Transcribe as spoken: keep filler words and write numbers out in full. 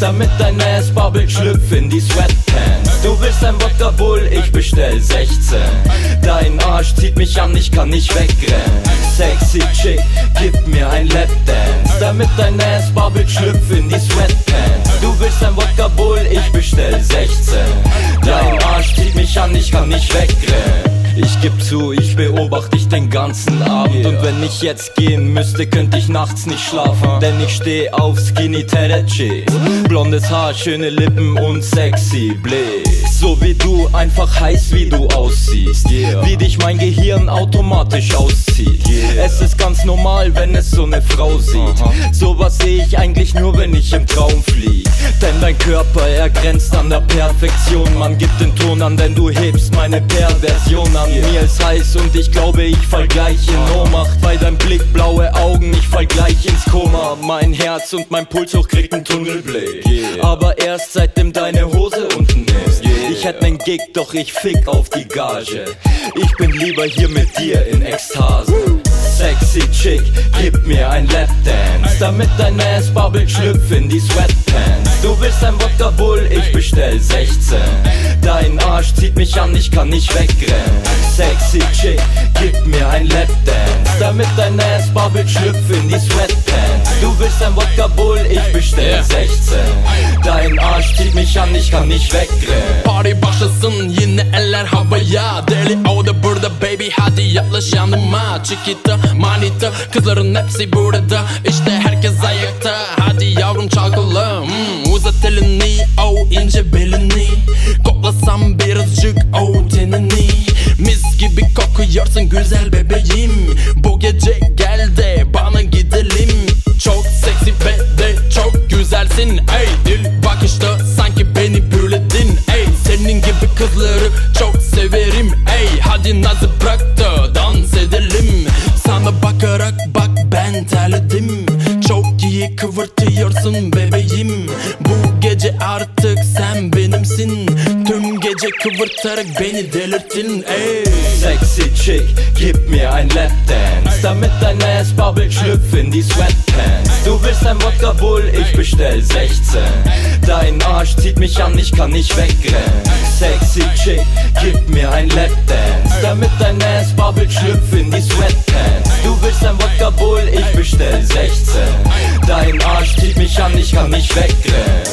damit dein Ass babbelt, schlüpf in die Sweatpants. Du willst ein Wodka Bull, ich bestell sechzehn. Dein Arsch zieht mich an, ich kann nicht wegrennen. Sexy Chick, gib mir ein Lapdance, damit dein Ass babbelt, schlüpf in die Sweatpants. Du willst ein Wodka Bull, ich bestell sechzehn. Dein Arsch zieht mich an, ich kann nicht wegrennen. Ich geb zu, ich beobachte dich den ganzen Abend, yeah. Und wenn ich jetzt gehen müsste, könnte ich nachts nicht schlafen, denn ich steh auf Skinny Terechis. Blondes Haar, schöne Lippen und sexy Blick. So wie du, einfach heiß wie du aussiehst, yeah. Wie dich mein Gehirn automatisch auszieht, yeah. Es ist ganz normal, wenn es so ne Frau sieht. Aha. Sowas seh ich eigentlich nur, wenn ich im Traum flieg. Denn dein Körper, er grenzt an der Perfektion. Man gibt den Ton an, denn du hebst meine Perversion an. Yeah. Mir ist heiß und ich glaube, ich fall gleich in Ohnmacht. Bei deinem Blick blaue Augen, ich fall gleich ins Koma. Mein Herz und mein Puls hoch kriegt einen Tunnelblick, yeah. Aber erst seitdem deine Hose unten ist, yeah. Ich hätt nen Gig, doch ich fick auf die Gage. Ich bin lieber hier mit dir in Ekstase. Sexy Chick, gib mir ein Lapdance, damit dein Ass babbelt, schlüpf in die Sweatpants. Du willst ein Wodka Bull, ich bestell sechzehn. Dein Arsch zieht mich an, ich kann nicht wegrennen. Sexy Chick, gib mir ein Lapdance, damit dein Ass babbelt, schlüpf in die Sweatpants. Du willst ein Wodka Bull, ich bestell sechzehn. Dein Arsch zieht mich an, ich kann nicht wegrennen. Party başlasın, yine eller havaya. Deli oldu burada baby, hadi yaklaş yanıma. Chiquita, manita, kızların hepsi burada. İşte herkes ayakta, hadi yavrum çalkala. hmm, Uzat elini, o ince belini. Koklasam birazcık o tenini. Mis gibi kokuyorsun güzel bebeğim. Bu gece gel de bana gidelim. Çok seksi ve de çok güzelsin. Ey dil bakışta sanki beni büyüledin. Ey senin gibi kızları çok severim. Ey hadi nazı bırak da dans edelim. Sana bakarak bak ben terledim. Çok iyi kıvırtıyorsun bebeğim. Bu gece artık sen benimsin. Tüm gece kıvırtarak beni delirttin. Ey Sexy Chick, gib mir ein Lapdance, damit dein Ass babbelt, schlüpf in die Sweatpants. Du willst ein Wodka Bull, ich bestell sechzehn. Dein Arsch zieht mich an, ich kann nicht wegrennen. Sexy Chick, gib mir ein Lapdance, damit dein Ass babbelt, schlüpf in die Sweatpants. Du willst ein Wodka Bull, ich bestell sechzehn. Dein Arsch zieht mich an, ich kann nicht wegrennen.